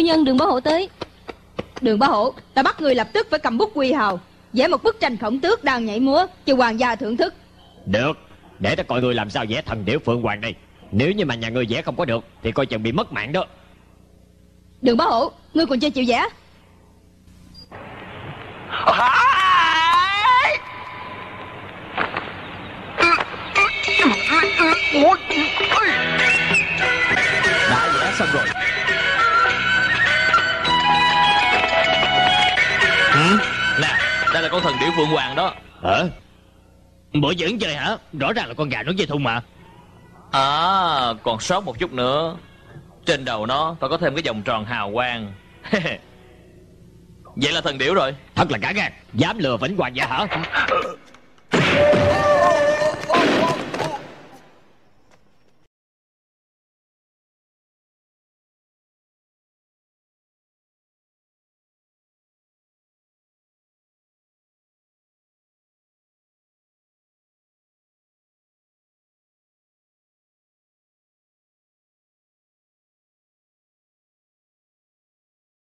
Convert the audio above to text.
nhân Đường Bá Hộ tới. Đường Bá Hộ, ta bắt người lập tức phải cầm bút quy hào, vẽ một bức tranh khổng tước đang nhảy múa cho hoàng gia thưởng thức. Được, để ta coi ngươi làm sao vẽ thần điểu Phượng Hoàng đây. Nếu như mà nhà ngươi vẽ không có được thì coi chừng bị mất mạng đó. Đường Bá Hộ, ngươi còn chưa chịu vẽ? Đã vẽ xong rồi. Nè, đây là con thần điểu Phượng Hoàng đó. Hả? Bộ dưỡng chơi hả? Rõ ràng là con gà nó dây thun mà. À, còn sót một chút nữa. Trên đầu nó phải có thêm cái vòng tròn hào quang. Vậy là thần điểu rồi. Thật là cả gan, dám lừa Vĩnh Hoàng vậy hả?